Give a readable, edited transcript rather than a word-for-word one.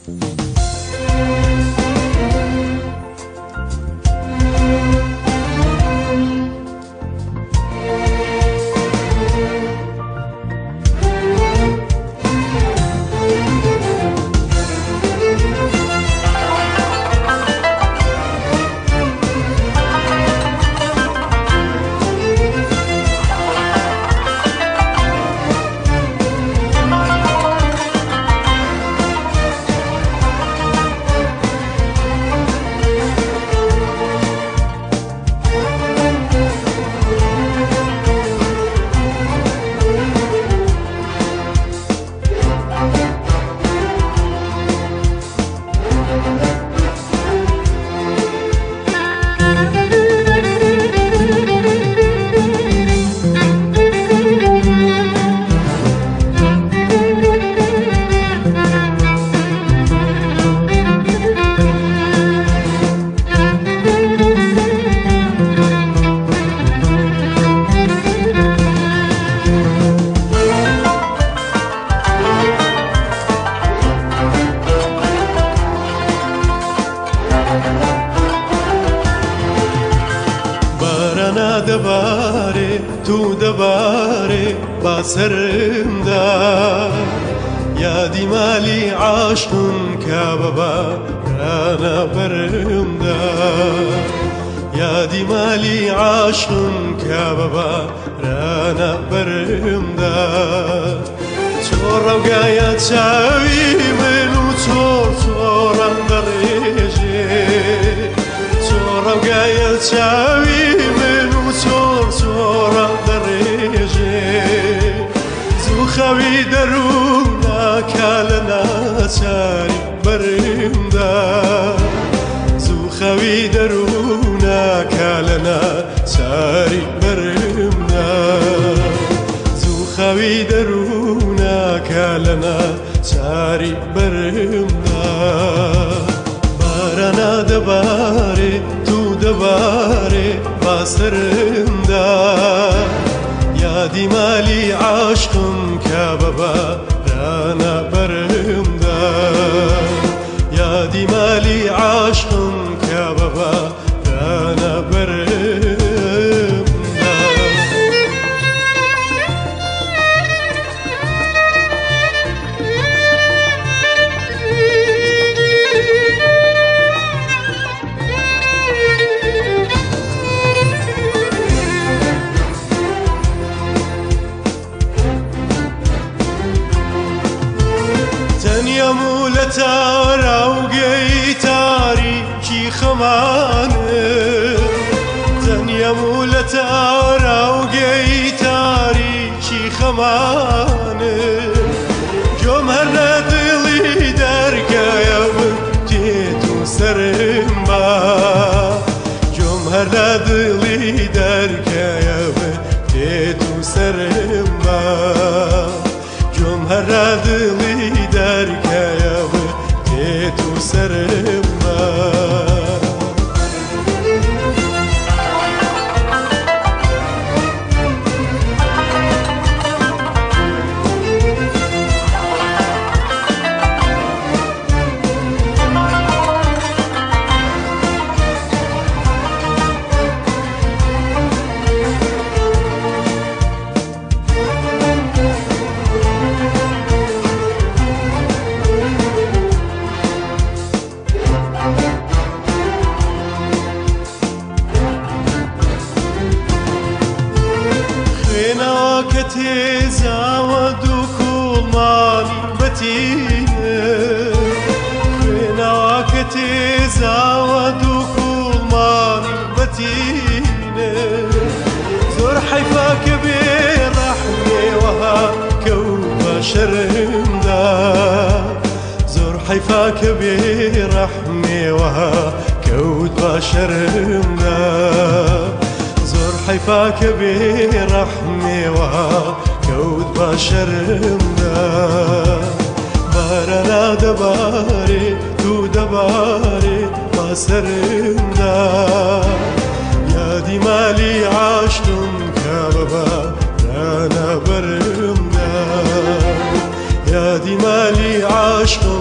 دەبارێ تو دەبارێ باسەرمدا یادی مالی عاشقم کە بەبارانە بەرمدا یادی مالی عاشقم کە بەبارانە بەرمدا چۆر ڕەوگایە چاوی من و چۆڕم دەڕێژێ چۆر ڕەوگایە چاوی من و چۆڕم دەڕێژێ زوو خەوی دەرووناکە لە ناچاری بەرمدا زوو خەوی دەرووناکە لە ناچاری بەرمدا زوو خەوی دەرووناکە لە ناچاری بەرمدا بارانە دەبارێ تو دەبارێ باسەرمدا یادی مالی عاشقم کە بەبارانە بەرمدا یادی مالی عاشقم کە بەبارانە بەرمدا تەنیەمو لە تاوەڕاوگەی تاریکی خەمانە تەنیەمو لە تاوەڕاوگەی تاریکی خەمانە گۆم هەر لە دڵی دەرگایە من دێت و سەرم با گۆم هەر لە دڵی دەرگایە من دێت و سەرم با گۆم هەر لە دڵی دەرگایەوە دێت و سەرم با خوێنەوە کە تێزاوە دوو کوڵمانی بەتینە خوێنەوە کە تێزاوە دوو کوڵمانی بەتینە زۆر حەیفە کە بێڕەحمێوەها کەوت بە شەرمدا زۆر حەیفە کە بێڕەحمێوەها کەوت بە شەرمدا زۆر حەیفە کە بێڕەحمێوەها کەوت بە شەرمدا بارانە دەبارێ تو دەبارێ باسەرمدا یادی مالی عاشقم کە بەبارانە بەرمدا یادی مالی عاشقم